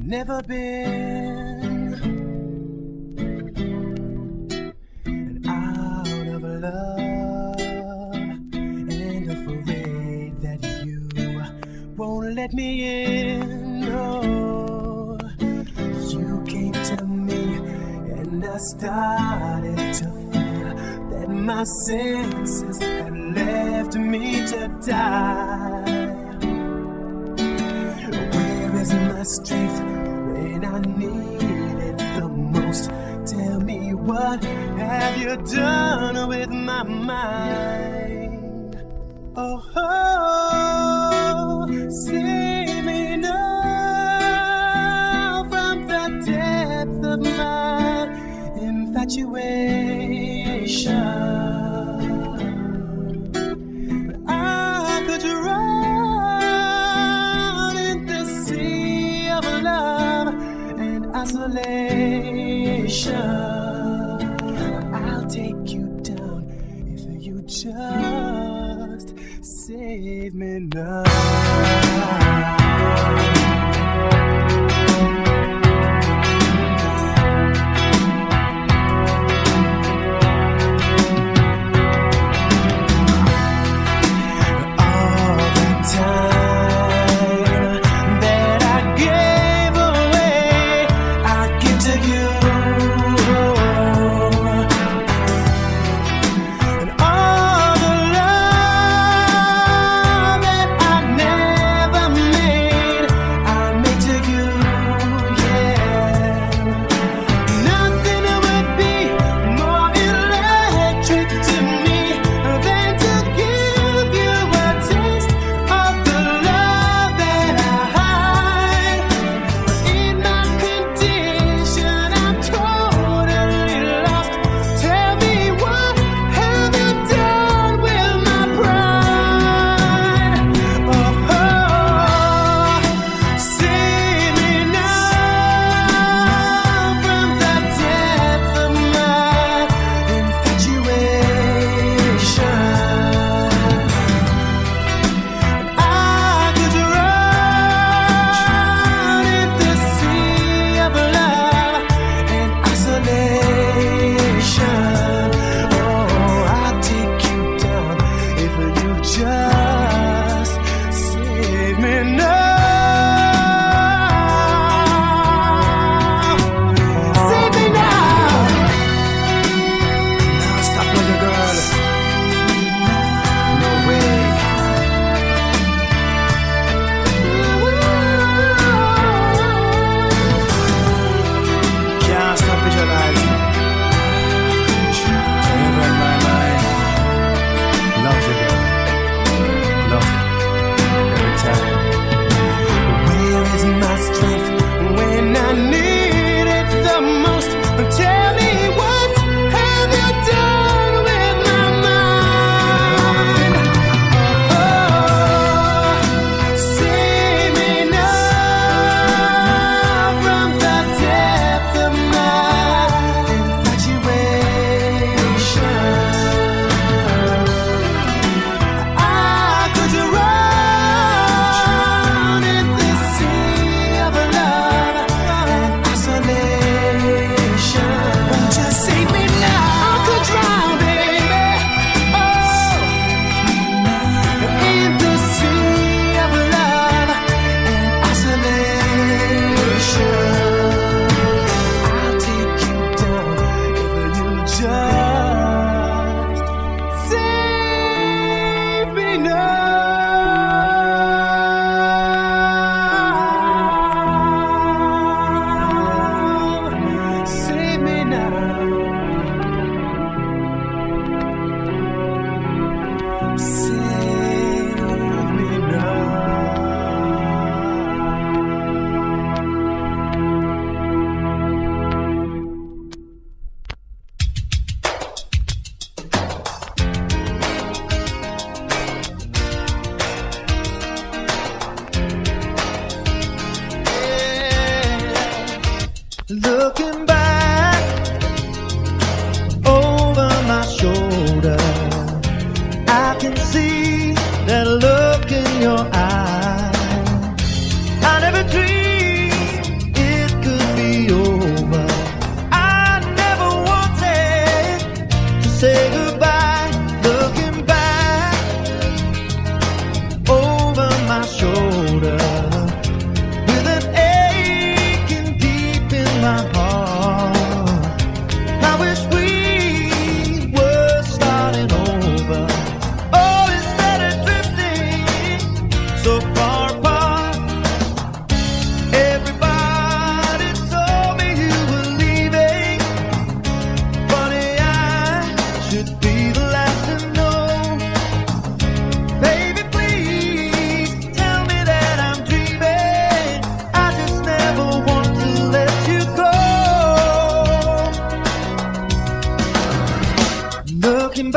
never been. And out of love and afraid that you won't let me in. No, you came to me and I started to feel that my senses had left me to die. Where is my strength when I need it the most? Tell me, what have you done with my mind? Oh, save me now from the depth of my infatuation. I could drown in the sea of love and isolation. I'll take you down if you just save me now.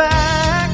back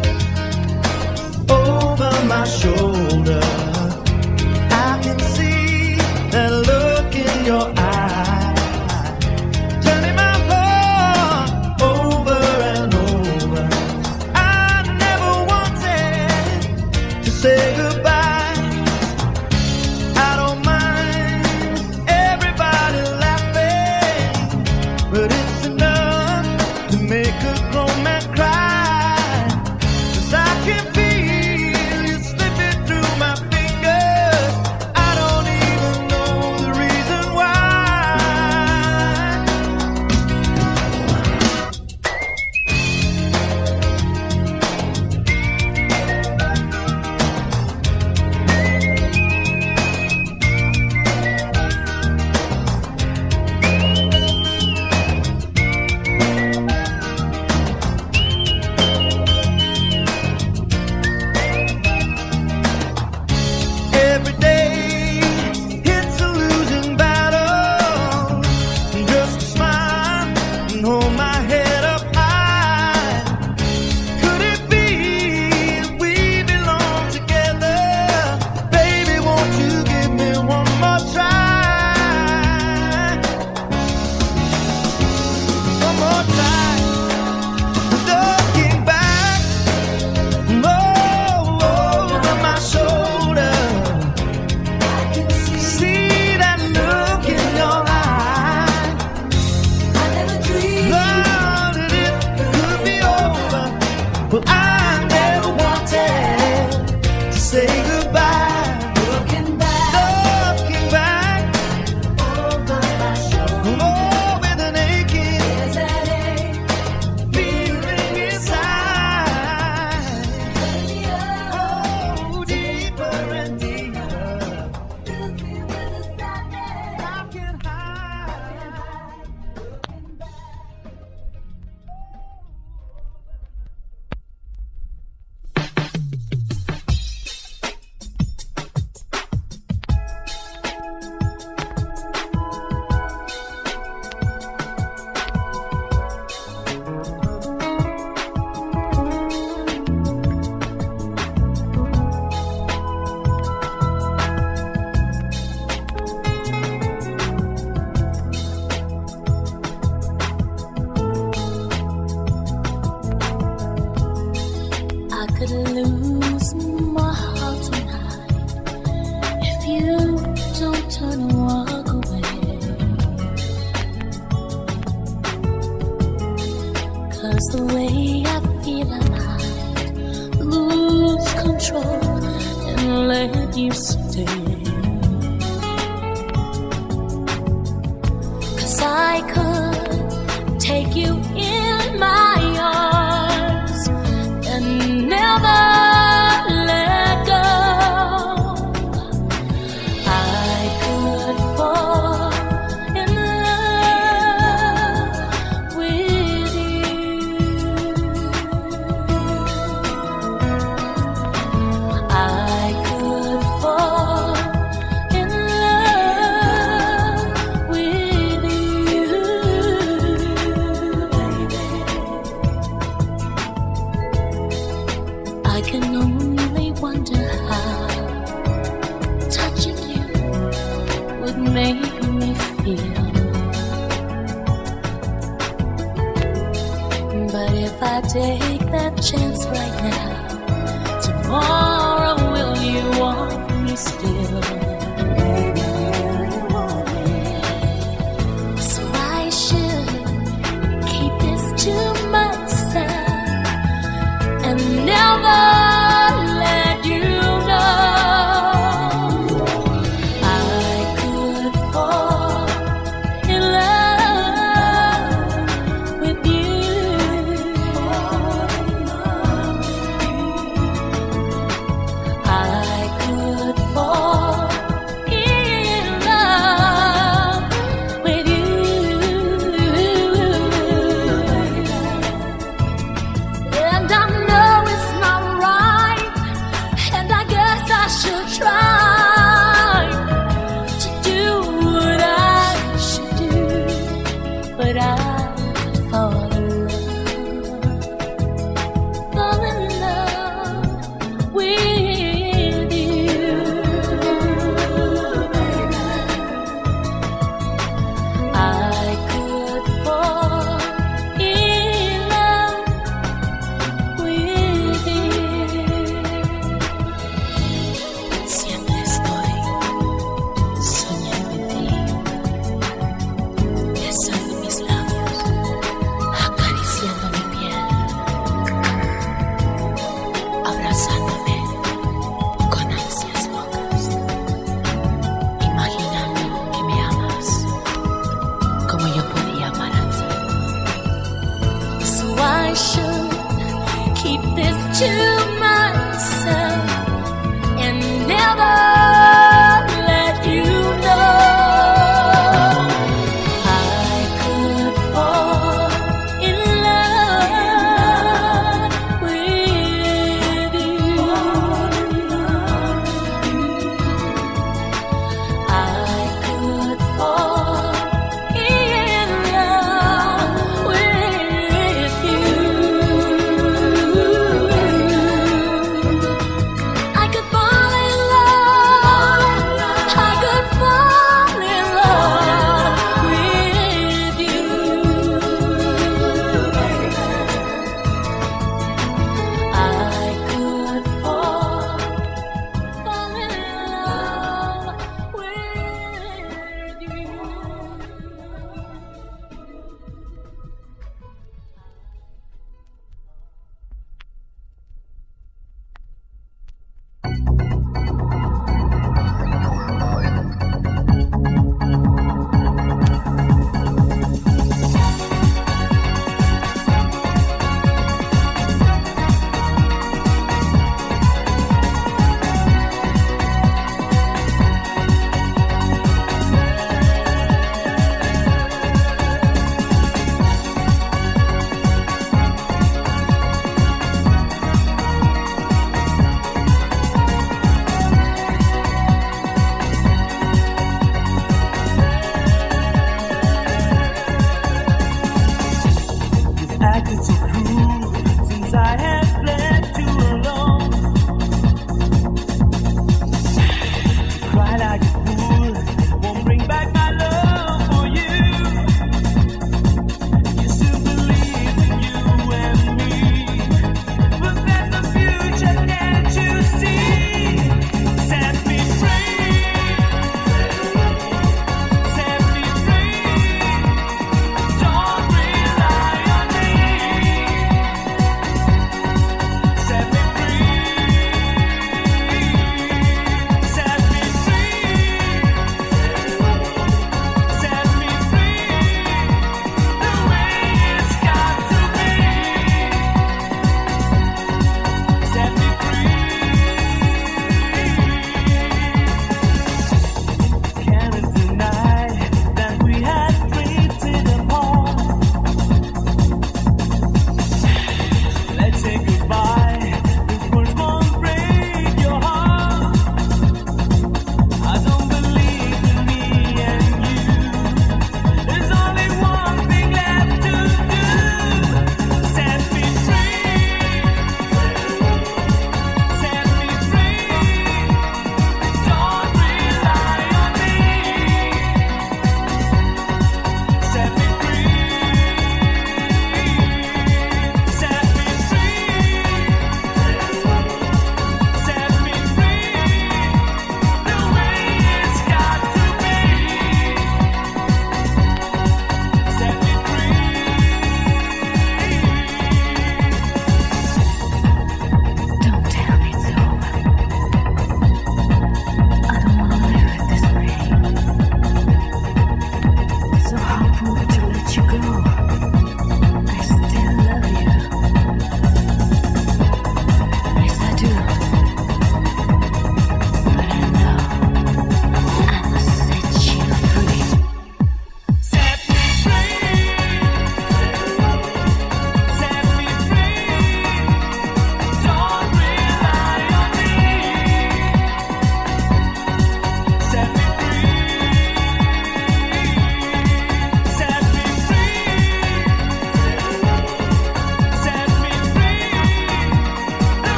over my shoulder. I can see that look in your eye, turning my heart over and over. I never wanted to say goodbye. I don't mind everybody laughing, but it's enough to make a grown man cry. 'Cause I can feel you slipping through my fingers. I don't even know the reason why. Every day it's a losing battle. Just smile and hold my head up high. Could it be we belong together? Baby, won't you give me one more try? One more try. Looking back over my shoulder, see that look in your eye. Love that it could be over. Well, I never wanted to say goodbye. Looking back with an aching feeling inside. Oh, deeper and deeper. I can hide. I could lose my heart tonight if you don't turn and walk away. 'Cause the way I feel, I might lose control and let you stay. 'Cause I could take you in my arms and never let go. I could fall in love with you. I could fall in love with you, baby. I can only wonder how touching you would make me feel. But if I take that chance right now, tomorrow will you want me still? Baby, will you want me? So I should keep this to myself and never let you know. I could fall in love with you. I could fall in love with you. And I know it's not right, and I guess I should try to do what I should do, but I could fall in love abrazándome con ansias locas, imaginando que me amas como yo podía amar a ti. So I should keep this to myself and never let you know.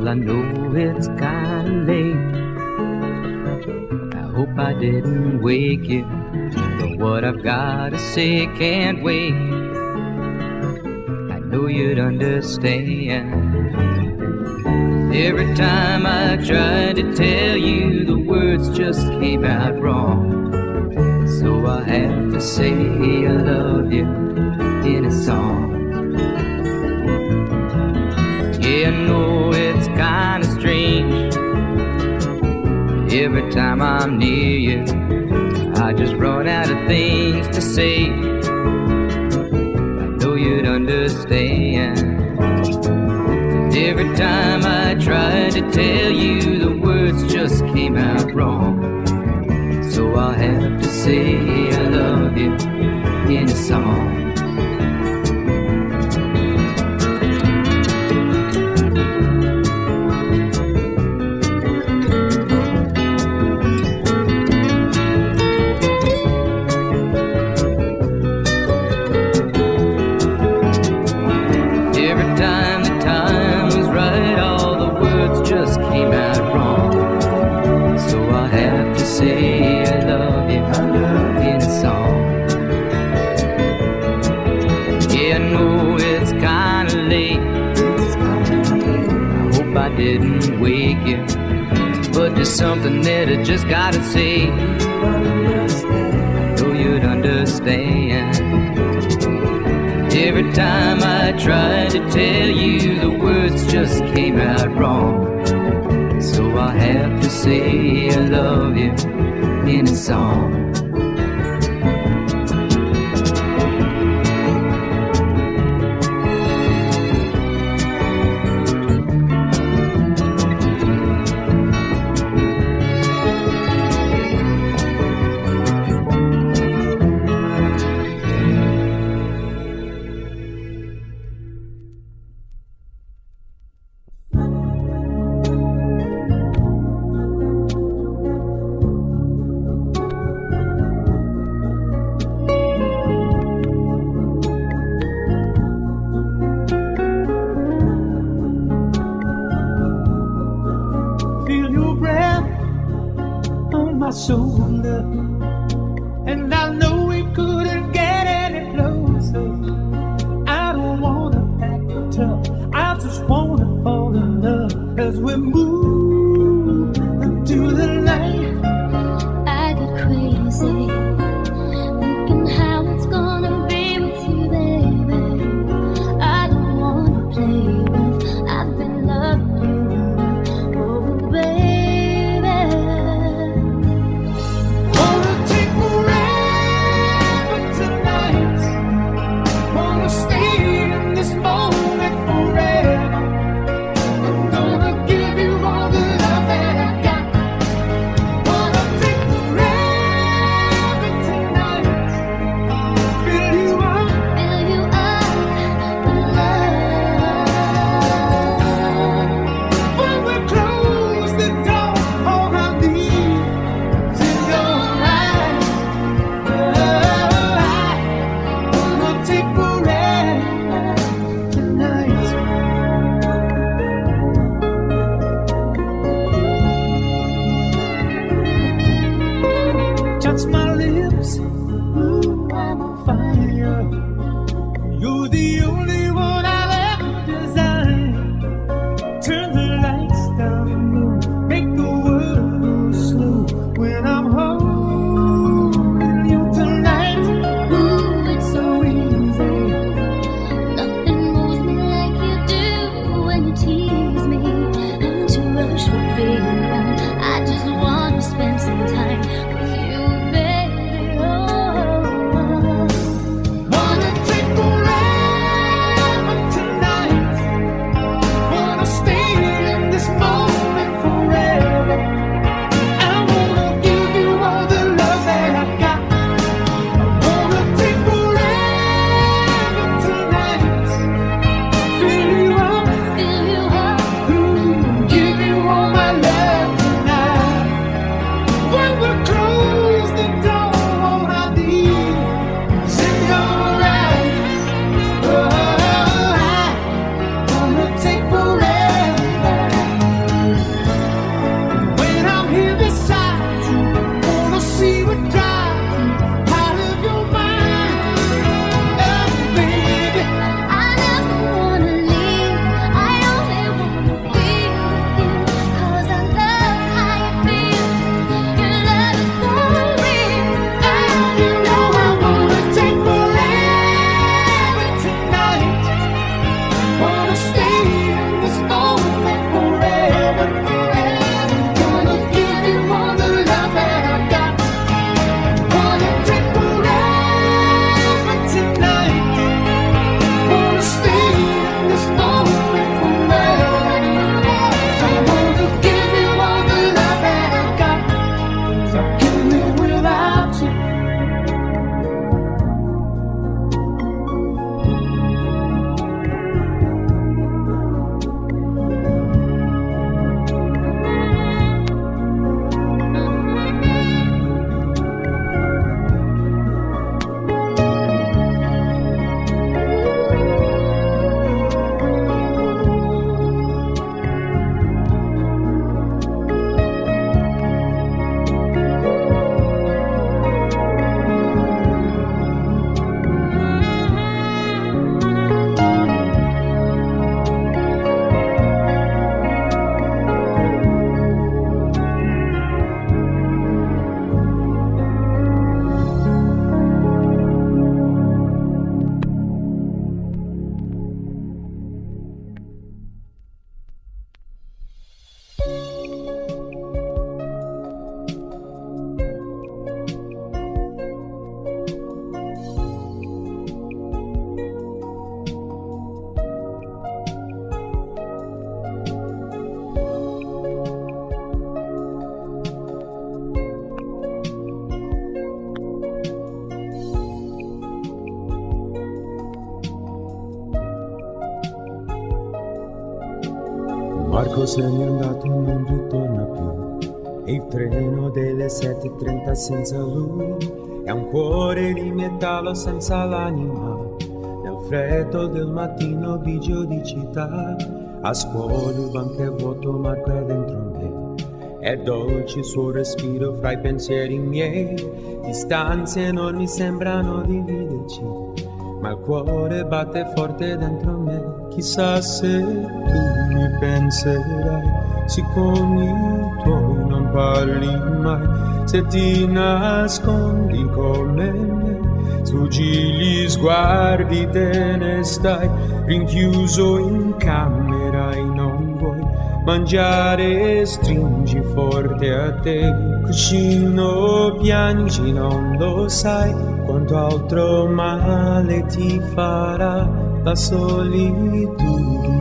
Well, I know it's kinda late. I hope I didn't wake you, but what I've gotta say can't wait. I know you'd understand. Every time I tried to tell you, the words just came out wrong. So I have to say I love you in a song. Yeah, I know it's kinda strange. Every time I'm near you, I just run out of things to say. I know you'd understand. Every time I tried to tell you, the words just came out wrong. So I'll have to say I love you in a song. Didn't wake you, but there's something that I just gotta say. Know you'd understand. Every time I tried to tell you, the words just came out wrong. So I have to say I love you in a song. Shoulder, and I know we couldn't get any closer. I don't wanna act tough, I just wanna fall in love as we move into the night. I get crazy thinking how it's gonna be with you, baby. I don't wanna play rough, I've been loving you, oh baby. Stay in this moment forever. I'm gonna give you all Marco se n'è andato, non ritorna più. E il treno delle 7:30 senza lui è un cuore di metallo senza l'anima. Nel freddo del mattino bigio di città, a scuola il banco è vuoto, Marco è dentro me. È dolce il suo respiro fra i pensieri miei. Distanze enormi sembrano dividerci, ma il cuore batte forte dentro me. Chissà se tu mi penserai, se con i tuoi non parli mai, se ti nascondi come me, sfuggi gli sguardi, te ne stai rinchiuso in camera e non vuoi mangiare, stringi forte a te cuscino, piangi, non lo sai quanto altro male ti farà la solitudine.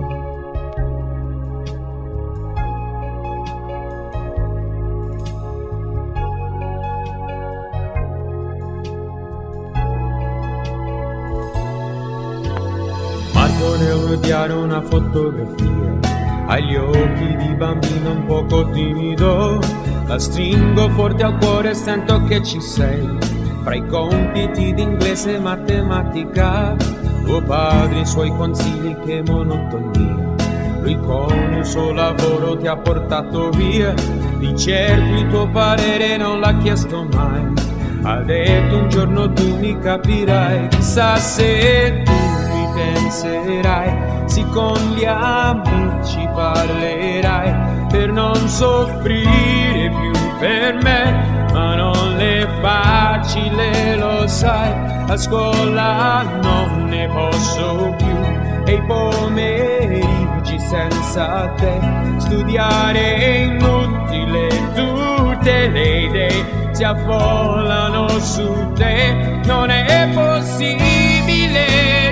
Marco nell'odiare una fotografia, agli occhi di bambino un poco timido, la stringo forte al cuore e sento che ci sei. Fra i compiti di inglese e matematica, tuo padre, i suoi consigli, che monotonia. Lui con il suo lavoro ti ha portato via, di certo il tuo parere non l'ha chiesto mai. Ha detto un giorno tu mi capirai, chissà se tu mi penserai, sì con gli amici parlerai, per non soffrire più per me. Ma non è facile, lo sai, a scuola non ne posso più, e i pomeriggi senza te, studiare è inutile, tutte le idee si affollano su te. Non è possibile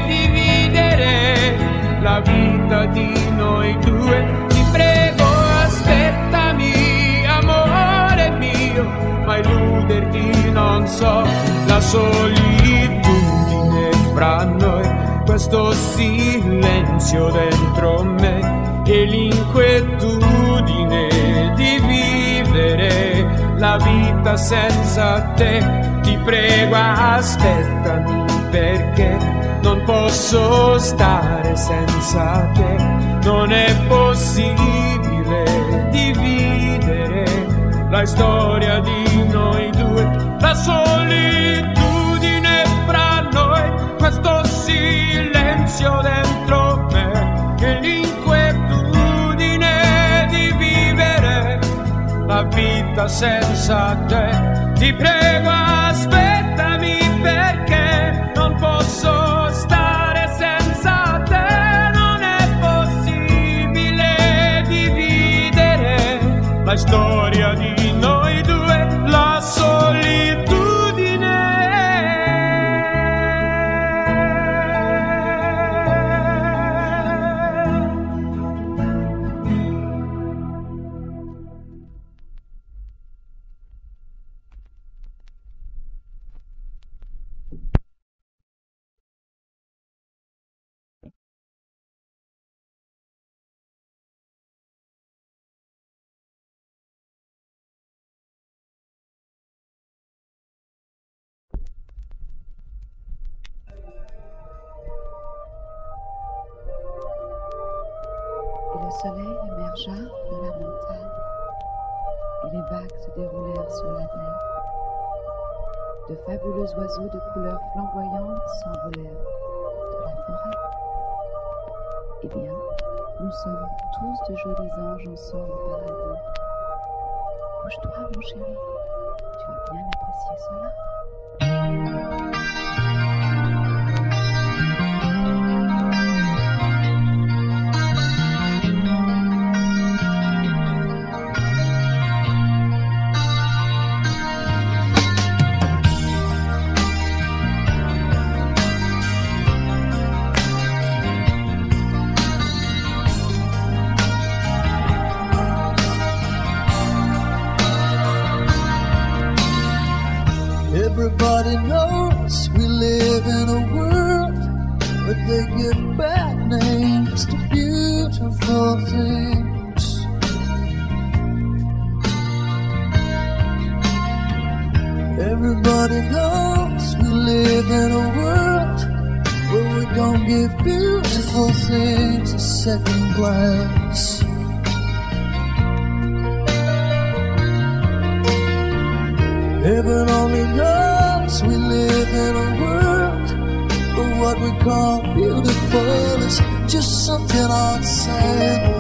dividere la vita di noi due, ti prego aspettami, amore mio, ma illuderti non so, la solitudine fra noi, questo silenzio dentro me e l'inquietudine di vivere la vita senza te. Ti prego aspettami, perché non posso stare senza te. Non è possibile dividere la storia di noi due, la solitudine fra noi, questo silenzio dentro me e l'inquietudine di vivere la vita senza te. Ti prego aspettami, perché non posso stare senza te. Non è possibile dividere la storia di noi due, la solitudine. Le soleil émergea de la montagne et les vagues se déroulèrent sur la mer. De fabuleux oiseaux de couleurs flamboyantes s'envolèrent de la forêt. Eh bien, nous sommes tous de jolis anges ensemble au paradis. Couche-toi, mon chéri, tu vas bien apprécier cela. Everybody knows we live in a world where they give bad names to beauty. beautiful things. Everybody knows we live in a world where we don't give beautiful things a second glance. Heaven only knows we live in a world where what we call beautiful is just something outside.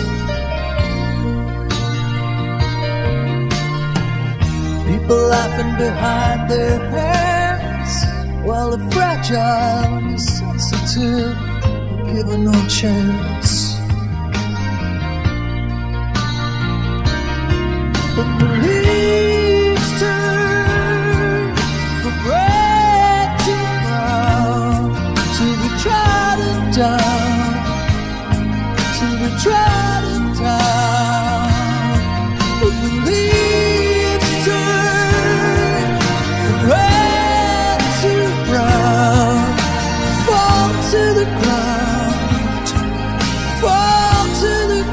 People laughing behind their hands while the fragile and sensitive are given no chance. But the leaves turn from red to brown, to be trodden down, to be trodden down. But the leaves turn from red to brown, fall to the ground, fall to the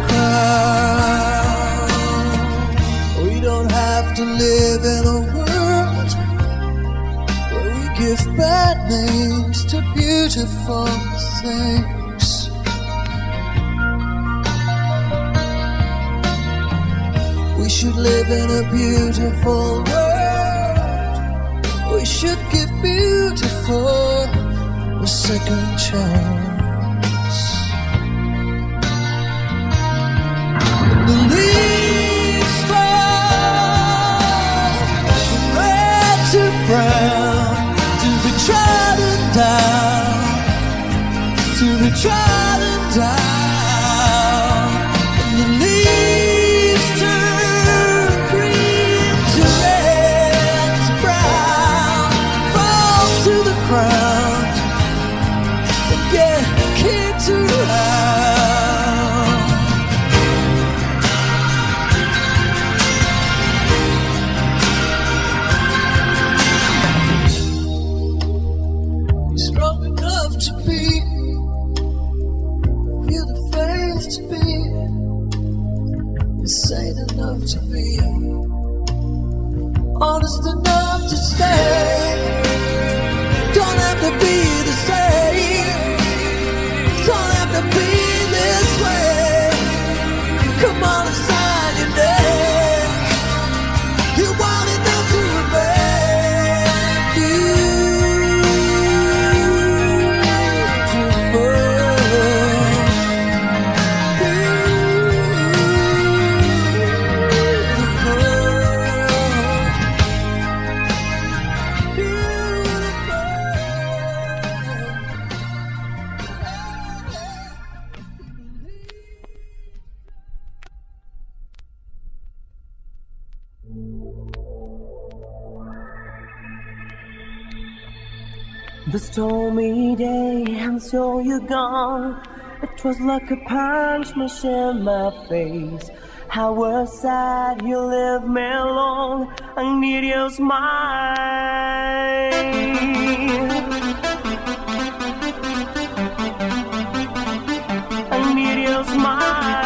ground. We don't have to live in a world where we give bad names to beautiful things. We should live in a beautiful world. We should give beautiful a second chance. The leaves fall from red to brown, to be trodden down, to be trodden down. And the leaves turn green to red to brown, fall to the ground, and get kicked around. You're strong enough to be, feel the faith to be, you're sane enough to be, honest enough to stay. Don't have to be the same, don't have to be this way. Come on and sign your name. You want enough to remain The stormy day, and so you're gone. It was like a punch smash in my face. I was sad you left me alone. I need your smile. I need your smile.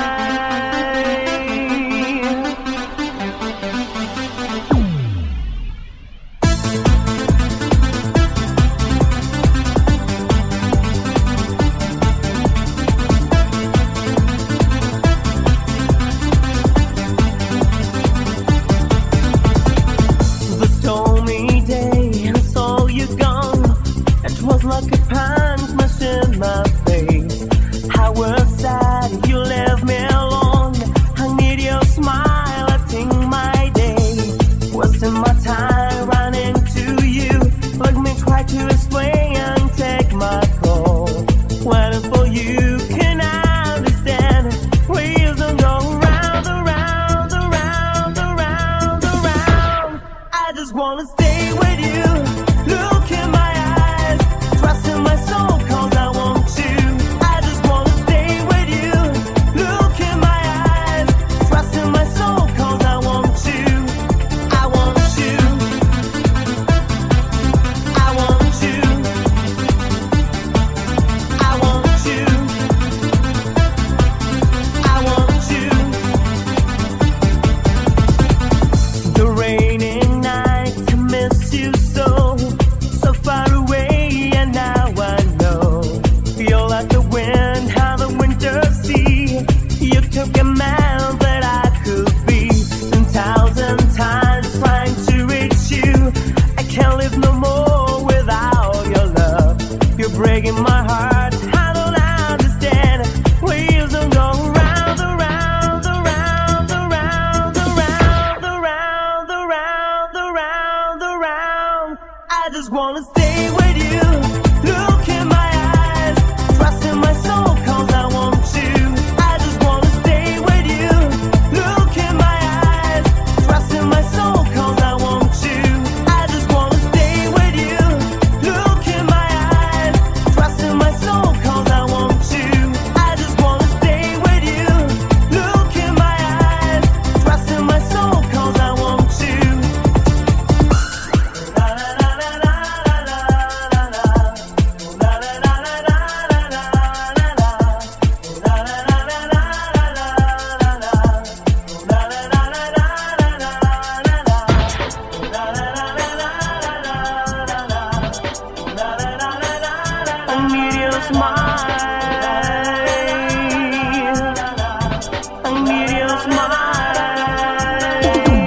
Like a punch smash in my face. I was sad you left me alone. I need your smile. I think my day wasting my time running to you. Let me try to explain and take my call. Waiting for you, can I understand? Wheels don't go round, around, around, around, around. I just wanna stay with you. Look in my eyes, trust in my soul, cause I want you. I just wanna stay with you. Look in my eyes, trust in my soul, cause I want you. I want you. I want you. I want you. you so far away, and now I know you're like the wind, how the winter sea. You took a man that I could be 10,000 times trying to reach you. I can't live no more without your love. You're breaking my heart. I don't understand. Wheels don't go round, around, around, around, around, around, around, around, around. I just wanna stay with you. Look in my eyes, trust in my soul, 'cause I want you. I just wanna stay with you. Look in my eyes, trust in my soul, 'cause I want you. I just wanna stay with you. Look in my eyes, trust in my soul, 'cause I want you. I just wanna stay with you. Look in my eyes, trust in my soul, 'cause I want you. La la la la la la la la la. La la la la la la la la la. La la la la la la la la la. La la la la la la la la. La la la la la la la la. I need your smile. I need your smile.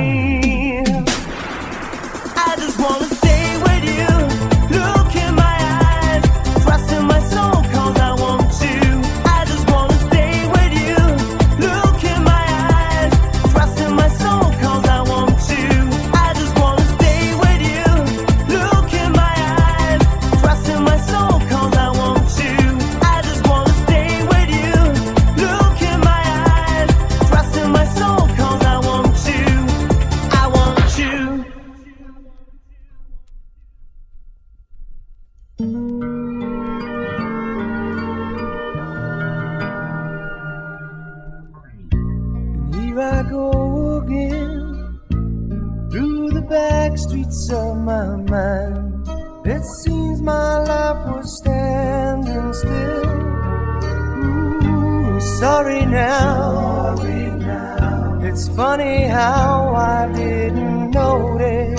I just wanna stay with you. Look in my eyes, trust in my soul, 'cause I want you. I just wanna stay with you. Look in my eyes, trust in my soul, 'cause I want you. I just wanna stay with you. Look in my eyes, trust in my soul, 'cause I want you. I just wanna stay with you. Look in my eyes, trust in my soul, 'cause I want you. I want you. And here I go again, through the back streets of my mind. It seems my life was standing still. Ooh, sorry now. It's funny how I didn't notice.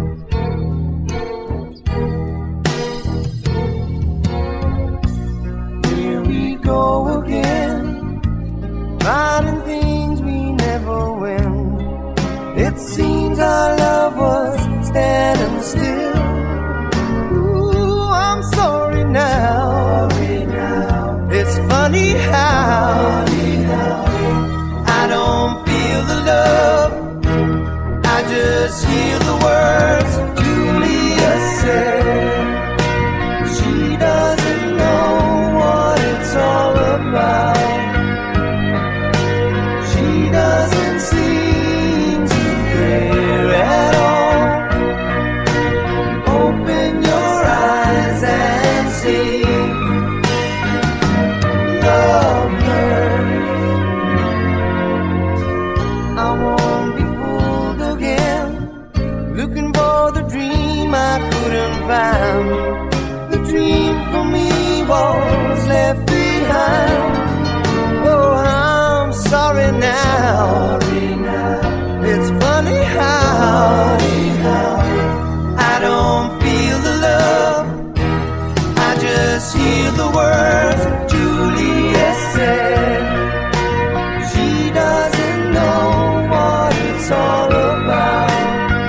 Here we go again, finding things we never win. It seems our love was standing still. Ooh, I'm sorry now. It's funny how I don't feel the love. I just hear the words Julia said. She doesn't know what it's all about. She doesn't seem to care at all. Open your eyes and see. Love hurts. I won't be fooled again, looking for the dream I couldn't find. The dream for me was left behind. Oh, I'm sorry now. It's funny how I don't feel the love. I just hear the words Julia said. She doesn't know what it's all about.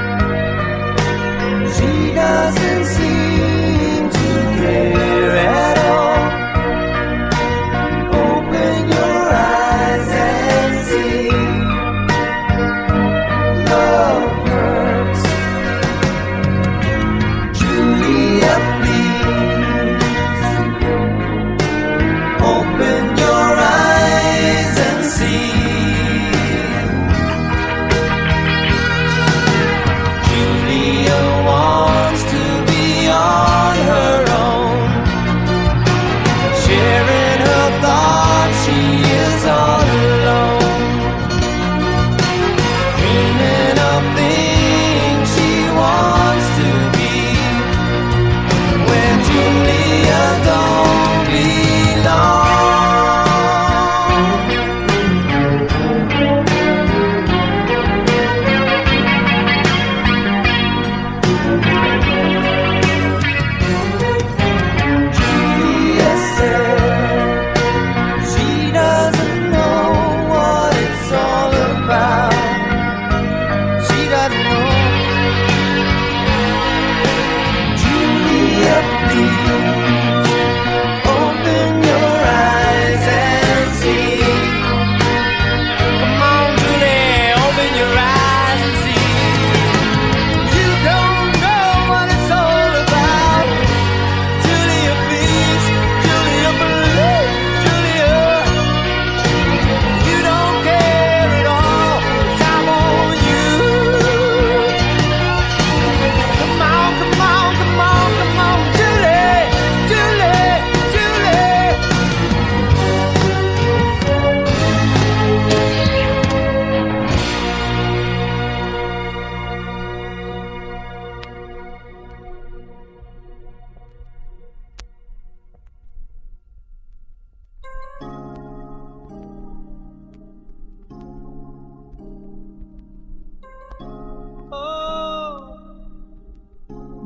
She doesn't seem to care at all. Open your eyes and see. Love hurts. Julia, please.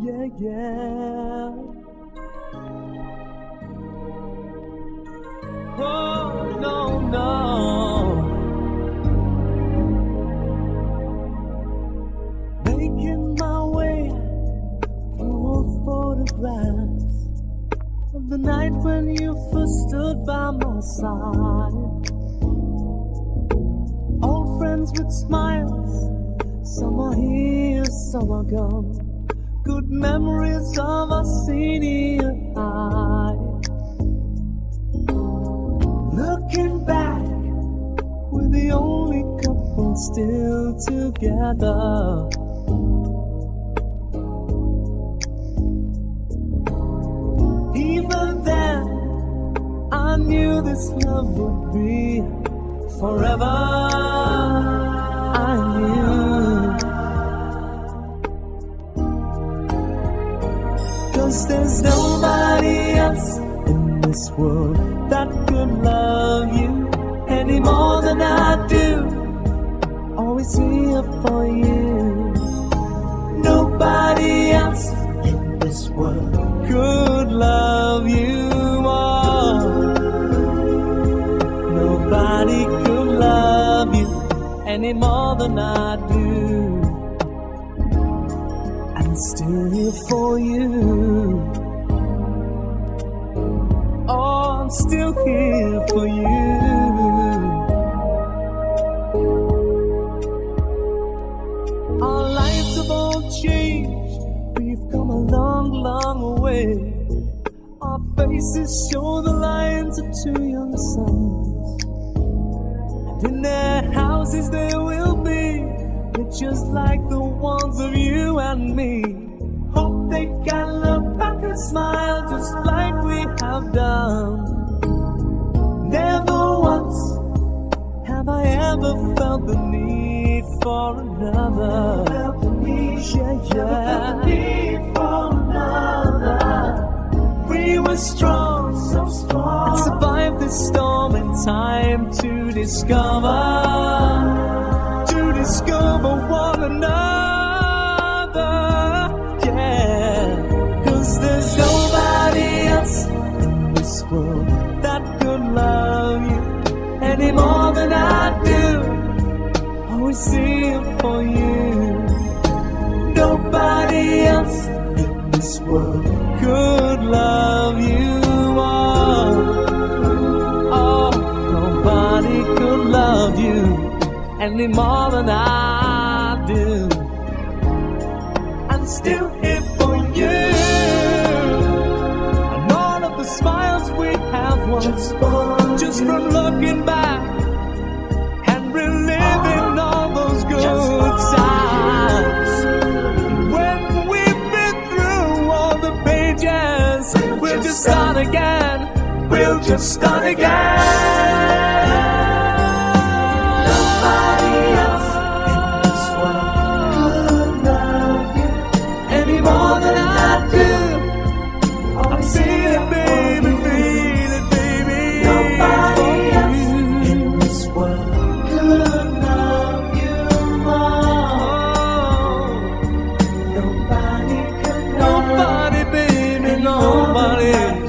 yeah, yeah. Oh, no, no. Making my way through old photographs of the night when you first stood by my side. Old friends with smiles, some are here, some are gone. Good memories of our senior high. Looking back, we're the only couple still together. Even then, I knew this love would be forever. I knew, 'cause there's nobody else in this world that could love you any more than I do. Always here for you. Nobody else in this world could love you more. Nobody could love you any more than I do. I'm still here for you. Oh, I'm still here for you. Our lives have all changed. We've come a long, long way. Our faces show the lines of two young sons. And in their houses they will be just like the ones of you and me. Hope they can look back and smile just like we have done. Never once have I ever felt the need for another. Felt the need, yeah. The need for another. We were strong, so strong, and survived this storm in time to discover one another, yeah. 'Cause there's nobody else in this world that could love you any more than I do. Always here for you. Nobody else in this world could love you more. Oh, nobody could love you any more than I do. I'm still here for you. And all of the smiles we have once, just from looking back and reliving all those good times. When we've been through all the pages, we'll just start again. We'll just start again. More than I do. I'm feeling, baby, feeling, baby. Nobody else in this world could love you more. Nobody could love you. Nobody, baby, nobody.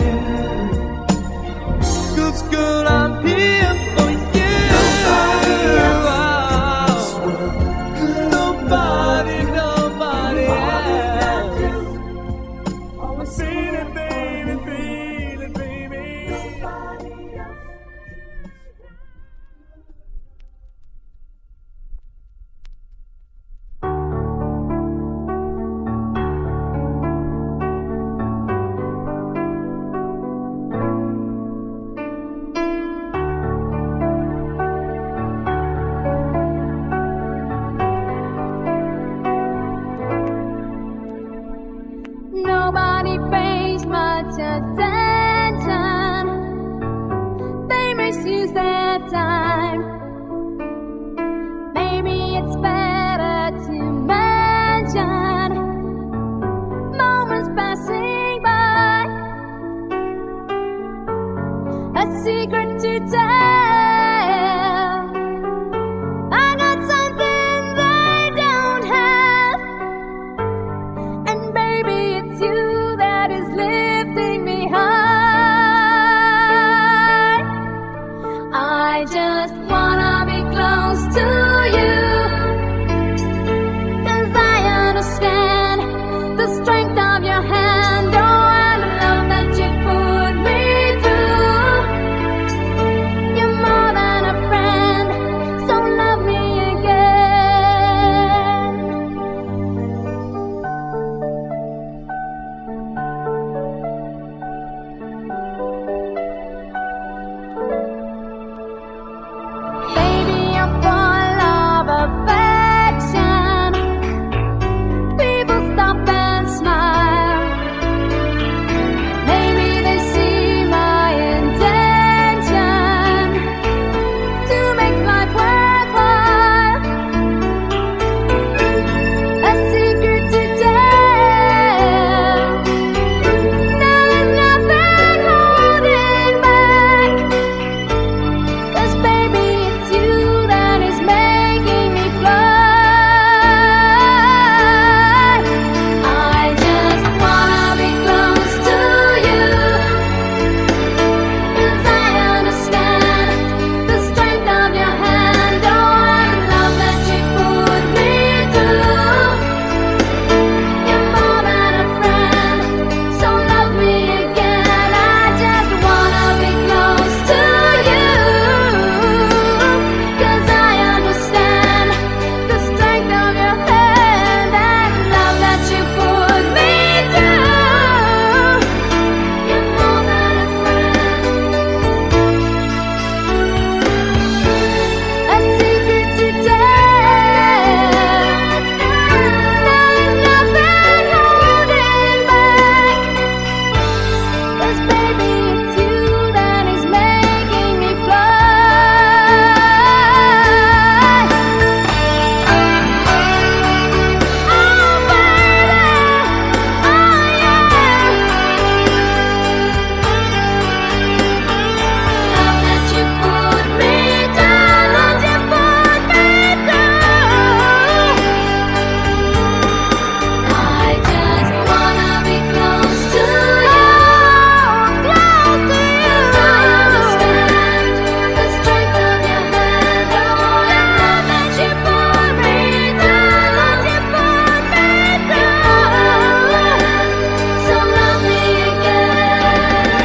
'Cause good, I'm here for you. Nobody else in this world could nobody, nobody else. Feel it, baby, feel it, baby. Nobody pays much attention. They misuse their time. Maybe it's better to mention moments passing by. A secret to tell. I got something they don't have. And baby, baby, it's you that is lifting me high. I just wanna be close to you, 'cause I understand the strength of your hand, oh, and the love that you put me through. You're more than a friend, so love me again. Baby, you're full of affection. People stop and smile. Maybe they see my intention to make life worthwhile. A secret to tell. There's nothing holding back. 'Cause baby, it's you that is making me fly. I just wanna be close to you, 'cause I understand the strength of your hand, oh, and the love that you put me through. You're more than a friend, so love me again. I just wanna be close to you, 'cause I understand the strength of your hand and the love that you put me through. You're more than a friend. A secret to tell. There's nothing holding back. 'Cause baby, it's you that is making me fly. Oh baby, oh yeah. Love that you put me down, that you put me through. I just wanna be close to you, close to you. 'Cause I understand the strength of your hand, oh, and love that you put me down, that you put me through. So love me again.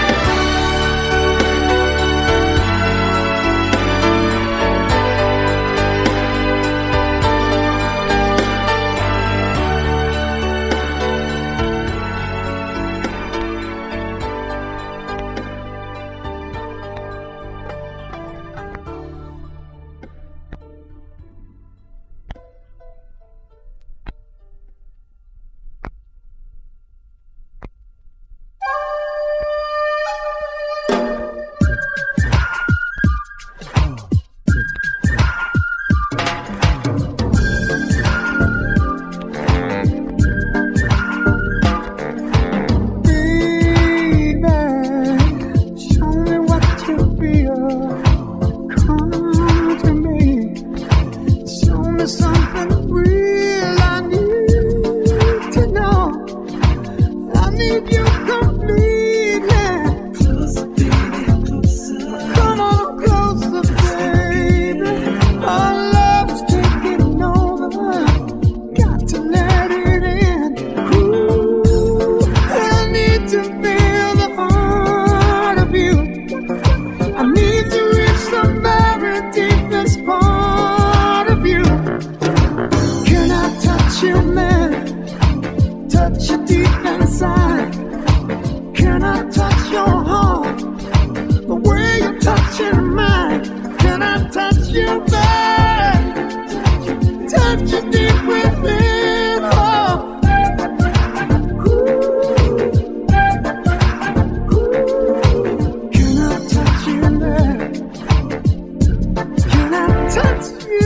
Show me what you feel. Come to me. Show me something real. I need to know. I need you completely. Closer, baby, closer. Come on closer, baby. Our love's taking over. Got to let it in. Ooh, I need to feel the heart of you. I need to reach the very deepest part of you. Can I touch you, man? Touch you deep inside. Can I touch your heart the way you're touching mine? Can I touch you, man? Touch you deep within. Oh. Can I touch you there? Can I touch you?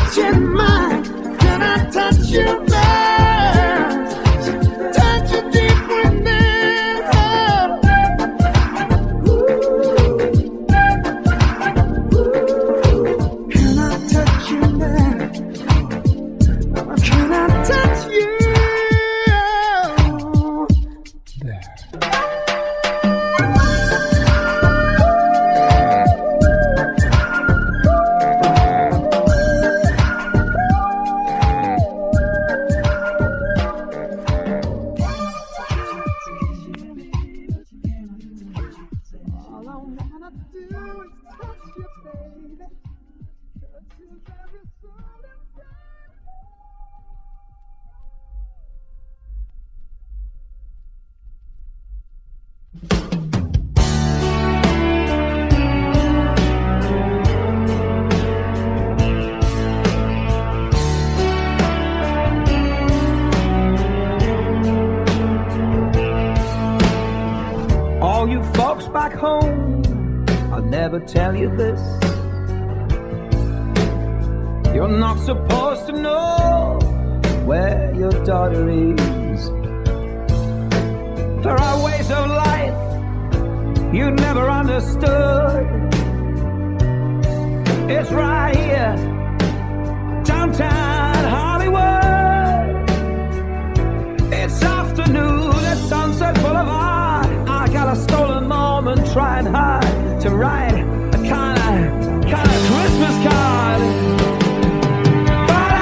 touching mine? Can I touch your mind? Touch you deep within. Can I touch you now? Can I touch you? All I wanna do is touch you, baby. Touch you every soul inside. All you folks back home, I'll never tell you this. You're not supposed to know where your daughter is. There are ways of life you never understood. It's right here, downtown Hollywood. It's afternoon at Sunset Boulevard. I got a stolen moment trying hard to write a kind of Christmas card. But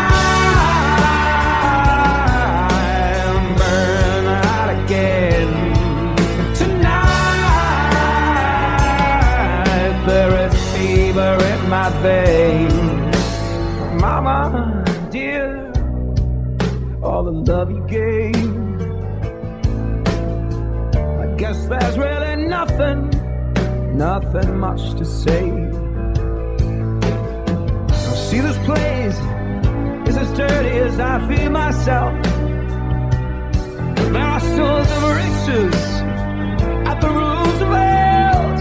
I'm burning out again. Tonight there is fever in my veins. Mama, dear, all the love you gave, guess there's really nothing much to say. Now see, this place is as dirty as I feel myself. There are stores of riches at the Roosevelt.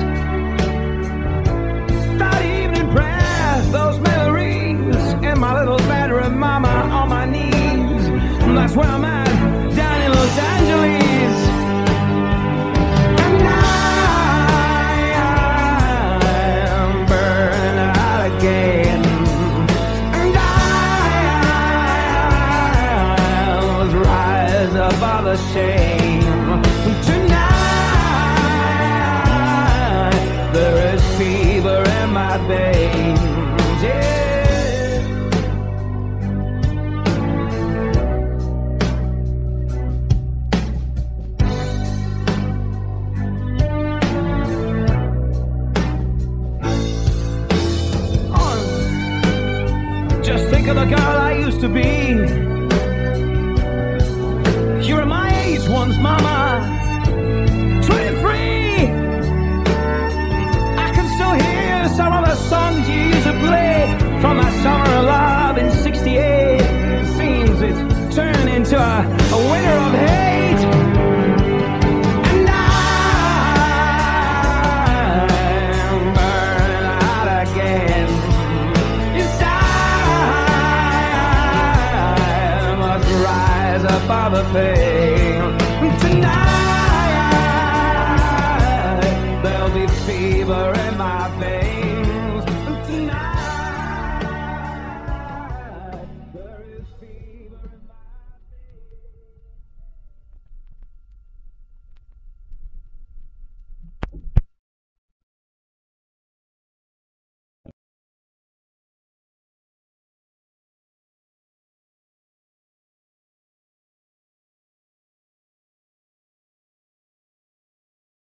That evening prayer, those memories in my little bedroom, mama, on my knees. That's where I'm at, down in Los Angeles. Above the shame. Tonight there is fever in my veins. Yeah. Oh, just think of the girl I used to be. You were my age once, mama, 23. I can still hear some of the songs you used to play from my summer of love in '68. It seems it's turned into a winter of hate. And I'm burning out again. Inside, I must rise above the pain.